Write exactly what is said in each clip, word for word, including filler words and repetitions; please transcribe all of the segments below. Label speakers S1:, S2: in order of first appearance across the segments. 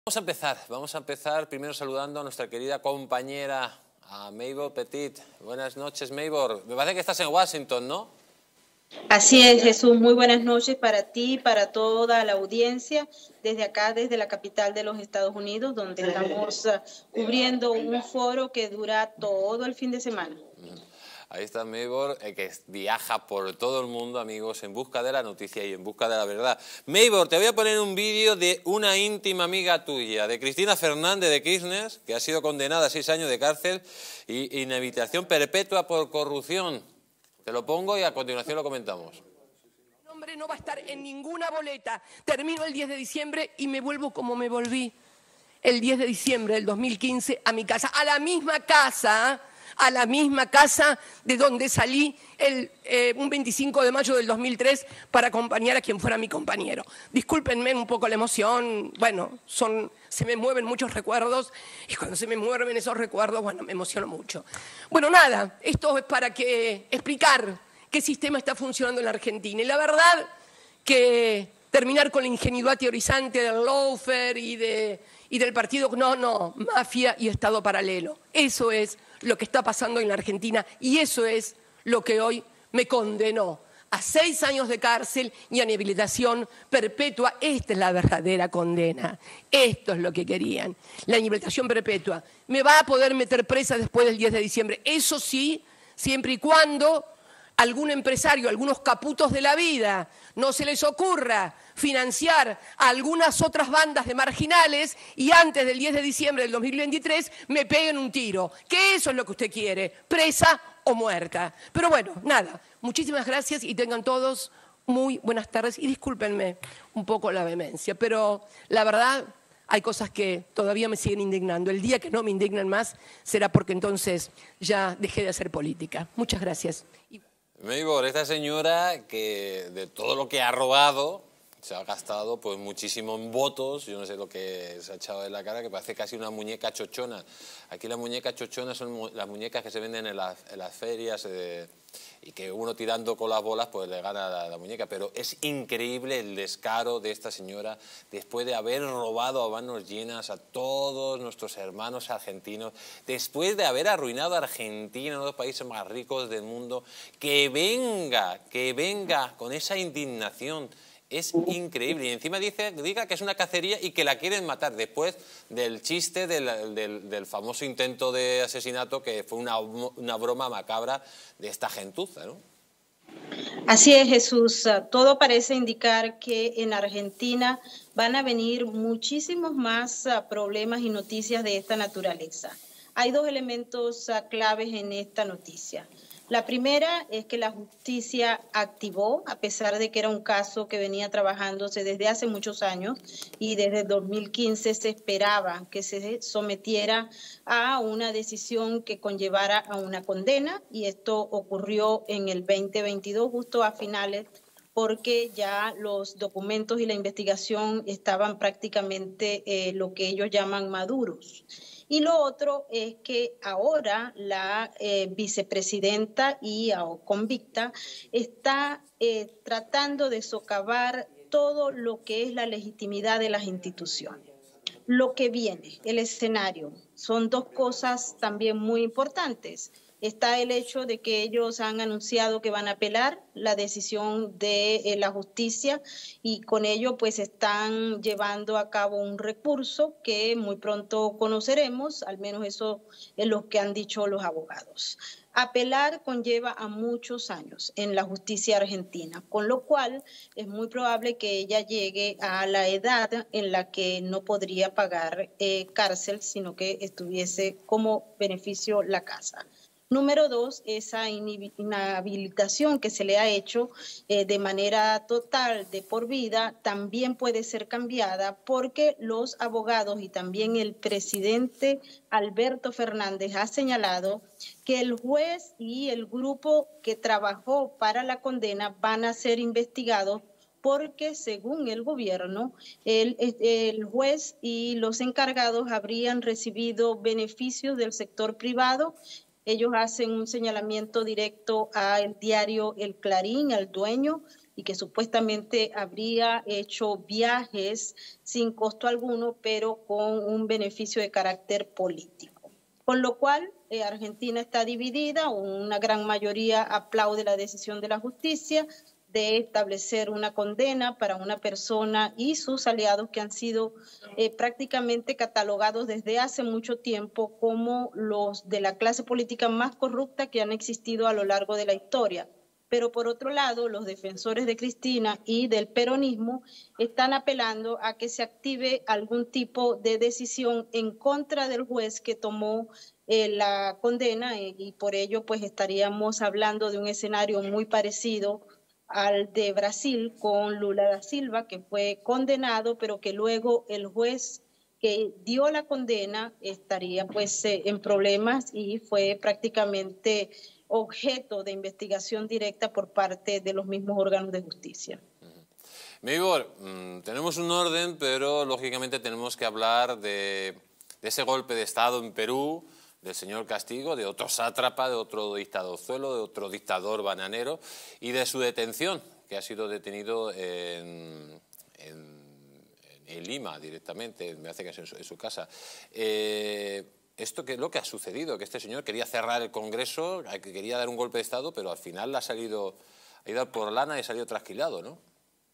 S1: Vamos a empezar, vamos a empezar primero saludando a nuestra querida compañera, a Maybor Petit. Buenas noches, Maybor. Me parece que estás en Washington, ¿no?
S2: Así es, Jesús. Muy buenas noches para ti, para toda la audiencia, desde acá, desde la capital de los Estados Unidos, donde estamos uh, cubriendo un foro que dura todo el fin de semana.
S1: Ahí está Maybor, eh, que viaja por todo el mundo, amigos, en busca de la noticia y en busca de la verdad. Maybor, te voy a poner un vídeo de una íntima amiga tuya, de Cristina Fernández de Kirchner, que ha sido condenada a seis años de cárcel y inhabilitación perpetua por corrupción. Te lo pongo y a continuación lo comentamos.
S3: Mi nombre no va a estar en ninguna boleta. Termino el diez de diciembre y me vuelvo como me volví el diez de diciembre del dos mil quince a mi casa, a la misma casa, a la misma casa de donde salí el, eh, un veinticinco de mayo del dos mil tres para acompañar a quien fuera mi compañero. Discúlpenme un poco la emoción, bueno, son, se me mueven muchos recuerdos y cuando se me mueven esos recuerdos, bueno, me emociono mucho. Bueno, nada, esto es para que, explicar qué sistema está funcionando en la Argentina. Y la verdad que terminar con la ingenuidad teorizante del lawfare y, de, y del partido, no, no, mafia y Estado paralelo. Eso es lo que está pasando en la Argentina y eso es lo que hoy me condenó a seis años de cárcel y a inhabilitación perpetua. Esta es la verdadera condena. Esto es lo que querían. La inhabilitación perpetua. Me va a poder meter presa después del diez de diciembre. Eso sí, siempre y cuando algún empresario, algunos caputos de la vida, no se les ocurra financiar a algunas otras bandas de marginales y antes del diez de diciembre del dos mil veintitrés me peguen un tiro. Que eso es lo que usted quiere, presa o muerta. Pero bueno, nada, muchísimas gracias y tengan todos muy buenas tardes y discúlpenme un poco la vehemencia, pero la verdad hay cosas que todavía me siguen indignando. El día que no me indignen más será porque entonces ya dejé de hacer política. Muchas gracias. Y...
S1: Maybor, esta señora que de todo lo que ha robado se ha gastado pues muchísimo en votos, yo no sé lo que se ha echado de la cara, que parece casi una muñeca chochona. Aquí las muñecas chochonas son mu las muñecas que se venden en, la, en las ferias eh, y que uno tirando con las bolas pues le gana la, la muñeca, pero es increíble el descaro de esta señora después de haber robado a manos llenas a todos nuestros hermanos argentinos, después de haber arruinado a Argentina, uno de los países más ricos del mundo, que venga, que venga con esa indignación. Es increíble. Y encima dice, diga que es una cacería y que la quieren matar después del chiste del, del, del famoso intento de asesinato que fue una, una broma macabra de esta gentuza, ¿no?
S2: Así es, Jesús. Todo parece indicar que en Argentina van a venir muchísimos más problemas y noticias de esta naturaleza. Hay dos elementos claves en esta noticia. La primera es que la justicia activó, a pesar de que era un caso que venía trabajándose desde hace muchos años y desde dos mil quince se esperaba que se sometiera a una decisión que conllevara a una condena y esto ocurrió en el veinte veintidós, justo a finales, porque ya los documentos y la investigación estaban prácticamente eh, lo que ellos llaman maduros. Y lo otro es que ahora la eh, vicepresidenta y o convicta está eh, tratando de socavar todo lo que es la legitimidad de las instituciones. Lo que viene, el escenario, son dos cosas también muy importantes. Está el hecho de que ellos han anunciado que van a apelar la decisión de eh, la justicia y con ello pues están llevando a cabo un recurso que muy pronto conoceremos, al menos eso es lo que han dicho los abogados. Apelar conlleva a muchos años en la justicia argentina, con lo cual es muy probable que ella llegue a la edad en la que no podría pagar eh, cárcel, sino que estuviese como beneficio la casa. Número dos, esa inhabilitación que se le ha hecho eh, de manera total de por vida también puede ser cambiada porque los abogados y también el presidente Alberto Fernández ha señalado que el juez y el grupo que trabajó para la condena van a ser investigados porque según el gobierno, el, el juez y los encargados habrían recibido beneficios del sector privado. Ellos hacen un señalamiento directo al diario El Clarín, al dueño, y que supuestamente habría hecho viajes sin costo alguno, pero con un beneficio de carácter político. Con lo cual, eh, Argentina está dividida, una gran mayoría aplaude la decisión de la justicia de establecer una condena para una persona y sus aliados que han sido eh, prácticamente catalogados desde hace mucho tiempo como los de la clase política más corrupta que han existido a lo largo de la historia. Pero por otro lado, los defensores de Cristina y del peronismo están apelando a que se active algún tipo de decisión en contra del juez que tomó eh, la condena eh, y por ello pues estaríamos hablando de un escenario muy parecido al de Brasil con Lula da Silva, que fue condenado, pero que luego el juez que dio la condena estaría pues eh, en problemas y fue prácticamente objeto de investigación directa por parte de los mismos órganos de justicia.
S1: Meibor, mmm, tenemos un orden, pero lógicamente tenemos que hablar de, de ese golpe de Estado en Perú, del señor Castillo, de otro sátrapa, de otro dictadorzuelo, de otro dictador bananero, y de su detención, que ha sido detenido en, en, en Lima directamente, me hace que es en su, en su casa. Eh, ¿Esto qué es lo que ha sucedido? Que este señor quería cerrar el Congreso, que quería dar un golpe de Estado, pero al final ha salido, ha ido por lana y ha salido trasquilado, ¿no?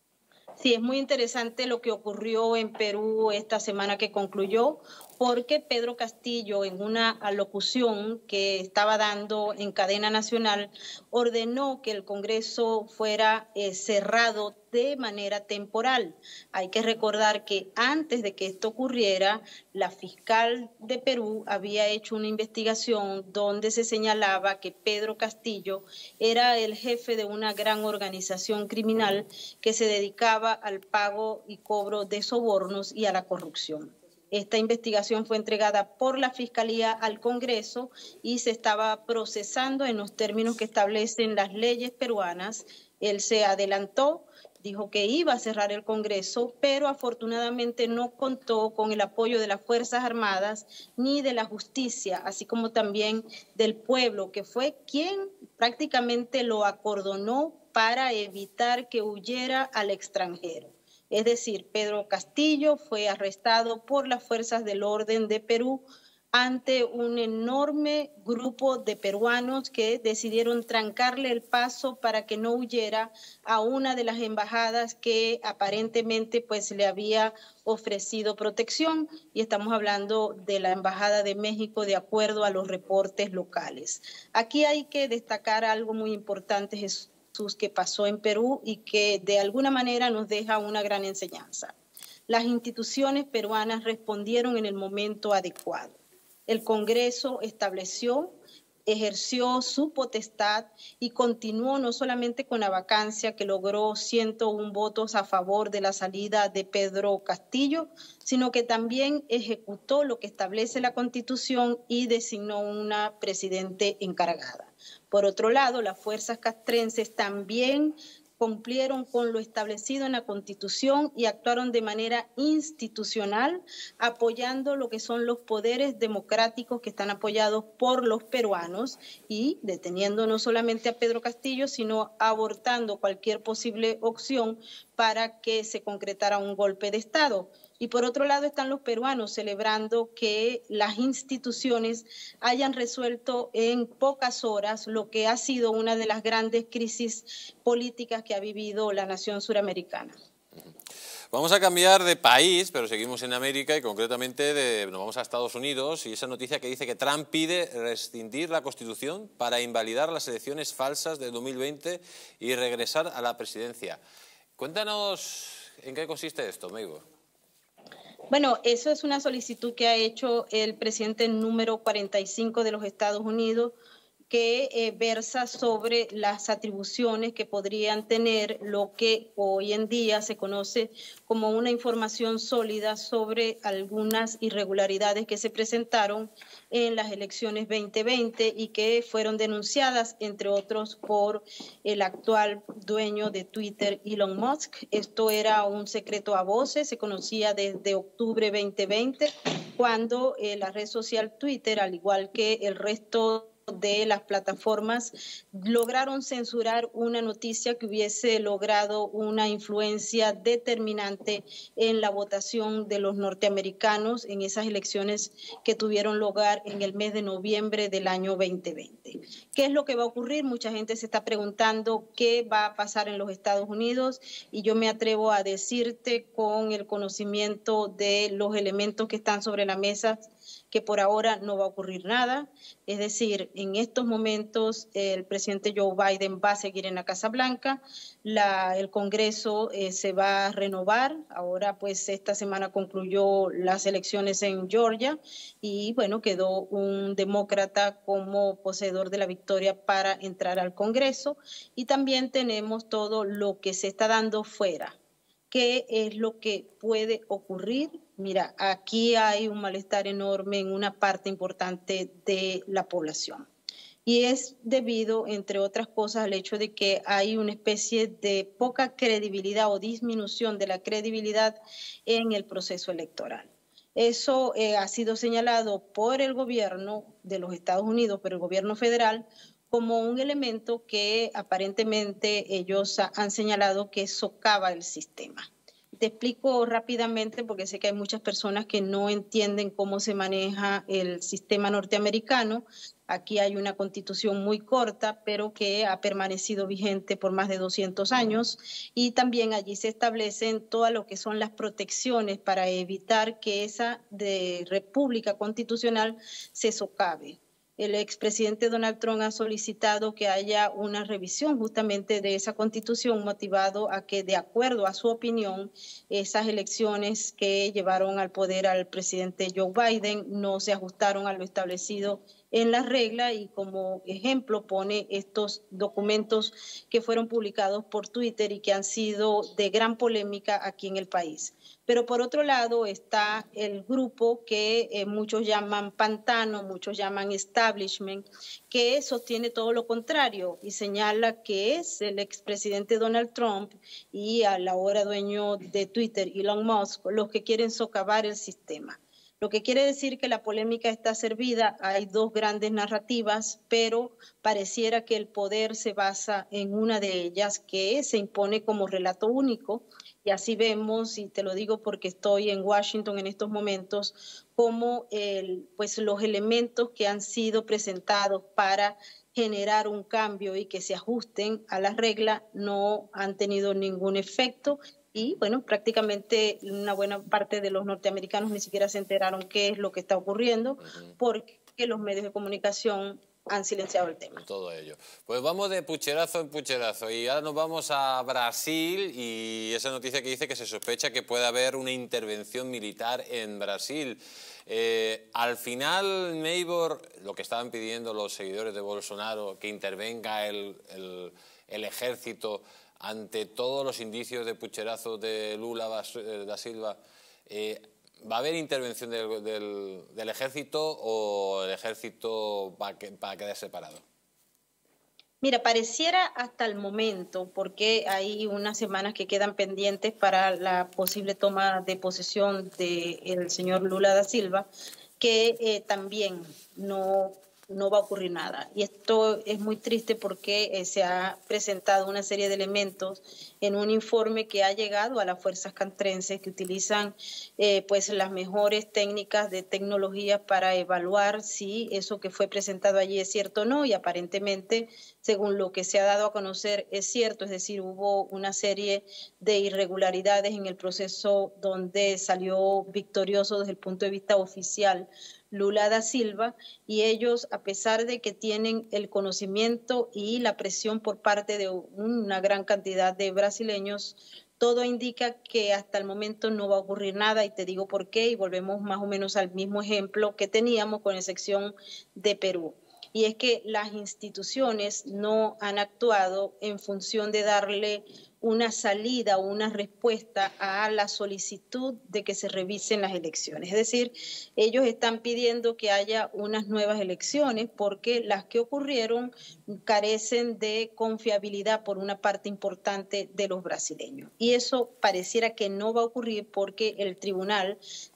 S2: Sí, es muy interesante lo que ocurrió en Perú esta semana que concluyó, porque Pedro Castillo, en una alocución que estaba dando en cadena nacional, ordenó que el Congreso fuera eh, cerrado de manera temporal. Hay que recordar que antes de que esto ocurriera, la fiscal de Perú había hecho una investigación donde se señalaba que Pedro Castillo era el jefe de una gran organización criminal que se dedicaba al pago y cobro de sobornos y a la corrupción. Esta investigación fue entregada por la Fiscalía al Congreso y se estaba procesando en los términos que establecen las leyes peruanas. Él se adelantó, dijo que iba a cerrar el Congreso, pero afortunadamente no contó con el apoyo de las Fuerzas Armadas ni de la justicia, así como también del pueblo, que fue quien prácticamente lo acordonó para evitar que huyera al extranjero. Es decir, Pedro Castillo fue arrestado por las fuerzas del orden de Perú ante un enorme grupo de peruanos que decidieron trancarle el paso para que no huyera a una de las embajadas que aparentemente pues le había ofrecido protección, y estamos hablando de la Embajada de México de acuerdo a los reportes locales. Aquí hay que destacar algo muy importante, Jesús, que pasó en Perú y que de alguna manera nos deja una gran enseñanza. Las instituciones peruanas respondieron en el momento adecuado. El Congreso estableció, ejerció su potestad y continuó no solamente con la vacancia que logró ciento uno votos a favor de la salida de Pedro Castillo, sino que también ejecutó lo que establece la Constitución y designó una presidente encargada. Por otro lado, las fuerzas castrenses también cumplieron con lo establecido en la Constitución y actuaron de manera institucional, apoyando lo que son los poderes democráticos que están apoyados por los peruanos y deteniendo no solamente a Pedro Castillo, sino abortando cualquier posible opción para que se concretara un golpe de Estado. Y por otro lado están los peruanos celebrando que las instituciones hayan resuelto en pocas horas lo que ha sido una de las grandes crisis políticas que ha vivido la nación suramericana.
S1: Vamos a cambiar de país, pero seguimos en América y concretamente de, nos vamos a Estados Unidos, y esa noticia que dice que Trump pide rescindir la Constitución para invalidar las elecciones falsas del dos mil veinte y regresar a la presidencia. Cuéntanos en qué consiste esto, Meibor.
S2: Bueno, eso es una solicitud que ha hecho el presidente número cuarenta y cinco de los Estados Unidos, que eh, versa sobre las atribuciones que podrían tener lo que hoy en día se conoce como una información sólida sobre algunas irregularidades que se presentaron en las elecciones veinte veinte y que fueron denunciadas, entre otros, por el actual dueño de Twitter, Elon Musk. Esto era un secreto a voces, se conocía desde octubre veinte veinte, cuando eh, la red social Twitter, al igual que el resto de las plataformas lograron censurar una noticia que hubiese logrado una influencia determinante en la votación de los norteamericanos en esas elecciones que tuvieron lugar en el mes de noviembre del año veinte veinte. ¿Qué es lo que va a ocurrir? Mucha gente se está preguntando qué va a pasar en los Estados Unidos y yo me atrevo a decirte con el conocimiento de los elementos que están sobre la mesa que por ahora no va a ocurrir nada. Es decir, en estos momentos el presidente Joe Biden va a seguir en la Casa Blanca, la, el Congreso eh, se va a renovar. Ahora pues esta semana concluyó las elecciones en Georgia y bueno, quedó un demócrata como poseedor de la victoria para entrar al Congreso y también tenemos todo lo que se está dando fuera. ¿Qué es lo que puede ocurrir? Mira, aquí hay un malestar enorme en una parte importante de la población. Y es debido, entre otras cosas, al hecho de que hay una especie de poca credibilidad o disminución de la credibilidad en el proceso electoral. Eso eh, ha sido señalado por el gobierno de los Estados Unidos, por el gobierno federal, como un elemento que aparentemente ellos han señalado que socava el sistema. Te explico rápidamente porque sé que hay muchas personas que no entienden cómo se maneja el sistema norteamericano. Aquí hay una constitución muy corta, pero que ha permanecido vigente por más de doscientos años y también allí se establecen todas lo que son las protecciones para evitar que esa de república constitucional se socave. El expresidente Donald Trump ha solicitado que haya una revisión justamente de esa constitución, motivado a que, de acuerdo a su opinión, esas elecciones que llevaron al poder al presidente Joe Biden no se ajustaron a lo establecido en la regla y como ejemplo pone estos documentos que fueron publicados por Twitter y que han sido de gran polémica aquí en el país. Pero por otro lado está el grupo que eh, muchos llaman pantano, muchos llaman establishment, que sostiene todo lo contrario y señala que es el expresidente Donald Trump y al ahora dueño de Twitter, Elon Musk, los que quieren socavar el sistema. Lo que quiere decir que la polémica está servida, hay dos grandes narrativas, pero pareciera que el poder se basa en una de ellas que se impone como relato único. Y así vemos, y te lo digo porque estoy en Washington en estos momentos, como el, pues los elementos que han sido presentados para generar un cambio y que se ajusten a las reglas no han tenido ningún efecto. Y bueno, prácticamente una buena parte de los norteamericanos ni siquiera se enteraron qué es lo que está ocurriendo, uh-huh. porque los medios de comunicación han silenciado el tema.
S1: Todo ello. Pues vamos de pucherazo en pucherazo y ahora nos vamos a Brasil y esa noticia que dice que se sospecha que puede haber una intervención militar en Brasil. Eh, al final, Neighbor, lo que estaban pidiendo los seguidores de Bolsonaro, que intervenga el, el, el ejército ante todos los indicios de pucherazo de Lula da Silva, eh, ¿va a haber intervención del, del, del ejército o el ejército va a, que, va a quedar separado?
S2: Mira, pareciera hasta el momento, porque hay unas semanas que quedan pendientes para la posible toma de posesión del señor Lula da Silva, que eh, también no... no va a ocurrir nada. Y esto es muy triste porque eh, se ha presentado una serie de elementos en un informe que ha llegado a las fuerzas castrenses que utilizan eh, pues las mejores técnicas de tecnología para evaluar si eso que fue presentado allí es cierto o no, y aparentemente, según lo que se ha dado a conocer, es cierto, es decir, hubo una serie de irregularidades en el proceso donde salió victorioso desde el punto de vista oficial Lula da Silva, y ellos, a pesar de que tienen el conocimiento y la presión por parte de una gran cantidad de brasileños, todo indica que hasta el momento no va a ocurrir nada, y te digo por qué, y volvemos más o menos al mismo ejemplo que teníamos con excepción de Perú. Y es que las instituciones no han actuado en función de darle una salida o una respuesta a la solicitud de que se revisen las elecciones. Es decir, ellos están pidiendo que haya unas nuevas elecciones porque las que ocurrieron carecen de confiabilidad por una parte importante de los brasileños. Y eso pareciera que no va a ocurrir porque el tribunal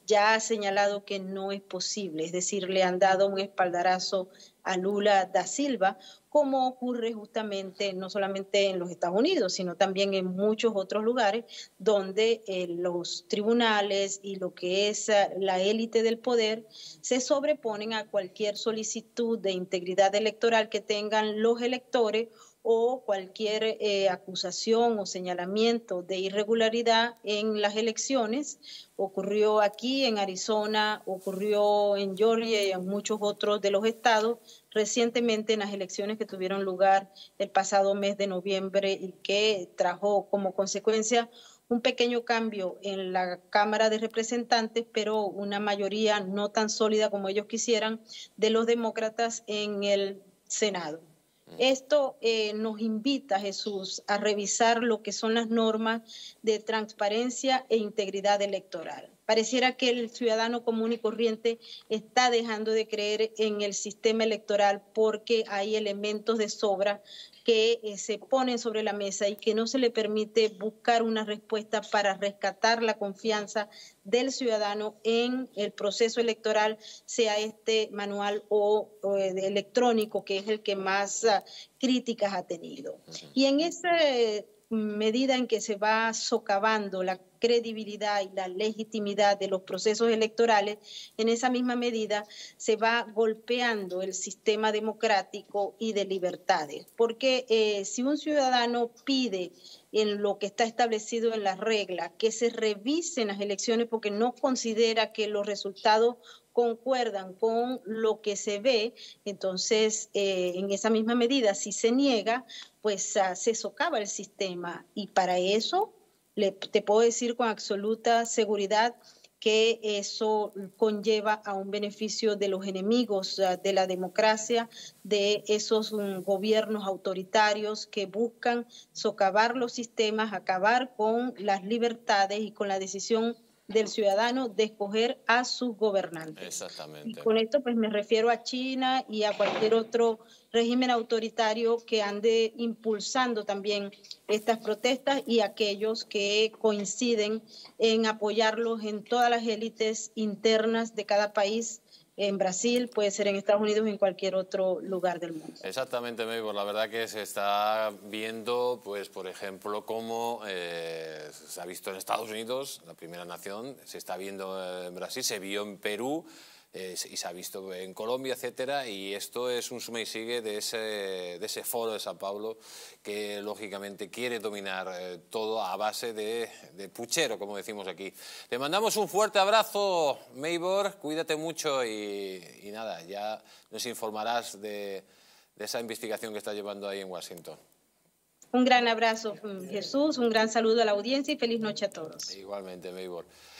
S2: ya ha señalado que no es posible, es decir, le han dado un espaldarazo a Lula da Silva, como ocurre justamente no solamente en los Estados Unidos, sino también en muchos otros lugares donde eh, los tribunales y lo que es uh, la élite del poder se sobreponen a cualquier solicitud de integridad electoral que tengan los electores o cualquier eh, acusación o señalamiento de irregularidad en las elecciones. Ocurrió aquí en Arizona, ocurrió en Georgia y en muchos otros de los estados recientemente en las elecciones que tuvieron lugar el pasado mes de noviembre y que trajo como consecuencia un pequeño cambio en la Cámara de Representantes, pero una mayoría no tan sólida como ellos quisieran de los demócratas en el Senado. Esto eh, nos invita, Jesús, a revisar lo que son las normas de transparencia e integridad electoral. Pareciera que el ciudadano común y corriente está dejando de creer en el sistema electoral porque hay elementos de sobra que eh, se ponen sobre la mesa y que no se le permite buscar una respuesta para rescatar la confianza del ciudadano en el proceso electoral, sea este manual o, o electrónico, que es el que más uh, críticas ha tenido. Y en esa medida en que se va socavando la credibilidad y la legitimidad de los procesos electorales, en esa misma medida se va golpeando el sistema democrático y de libertades. Porque eh, si un ciudadano pide en lo que está establecido en las reglas, que se revisen las elecciones porque no considera que los resultados concuerdan con lo que se ve, entonces eh, en esa misma medida, si se niega, pues uh, se socava el sistema. Y para eso le, te puedo decir con absoluta seguridad que eso conlleva a un beneficio de los enemigos uh, de la democracia, de esos um, gobiernos autoritarios que buscan socavar los sistemas, acabar con las libertades y con la decisión del ciudadano de escoger a sus gobernantes.
S1: Exactamente.
S2: Y con esto pues me refiero a China y a cualquier otro régimen autoritario que ande impulsando también estas protestas y aquellos que coinciden en apoyarlos en todas las élites internas de cada país, en Brasil, puede ser en Estados Unidos o en cualquier otro lugar del mundo.
S1: Exactamente, Maybor. La verdad que se está viendo, pues, por ejemplo, cómo eh, se ha visto en Estados Unidos, la primera nación, se está viendo en Brasil, se vio en Perú, Eh, y se ha visto en Colombia, etcétera, y esto es un suma y sigue de ese, de ese foro de Sao Paulo que lógicamente quiere dominar eh, todo a base de, de puchero, como decimos aquí. Te mandamos un fuerte abrazo, Maybor, cuídate mucho y, y nada, ya nos informarás de, de esa investigación que está llevando ahí en Washington.
S2: Un gran abrazo, Jesús, un gran saludo a la audiencia y feliz noche a todos.
S1: Igualmente, Maybor.